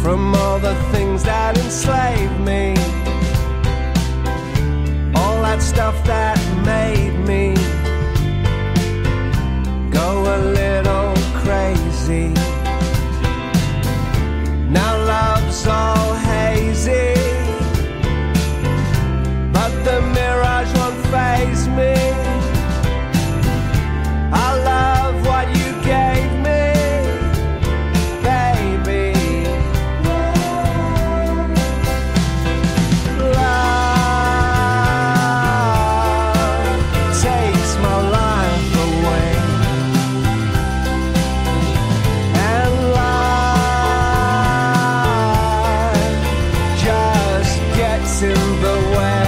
from all the things that enslave me, all that stuff that made me go a little crazy. Now love's all hazy, but the mirage won't faze me. I love what you gave me, baby. Love takes my life away, and life just gets in the way.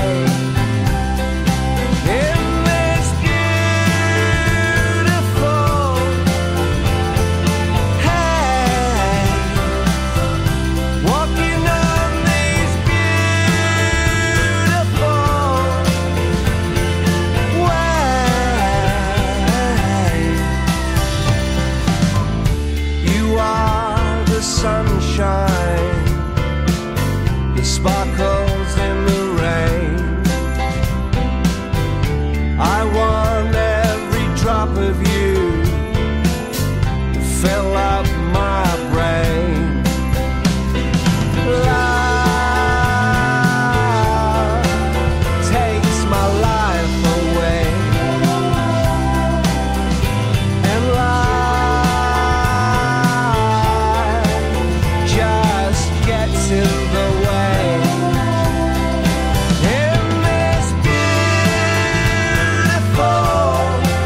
Sunshine that sparkles in the rain. I want every drop of you to fill up my brain. Love takes my life away, and gets in the way. In this beautiful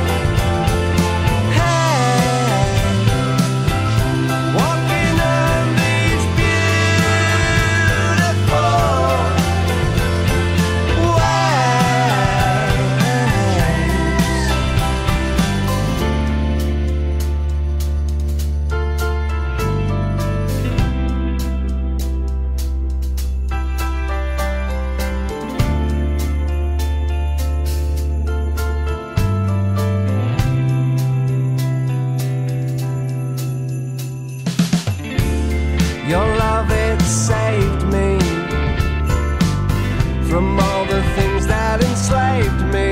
haze, walking on these beautiful Your love, it saved me from all the things that enslaved me.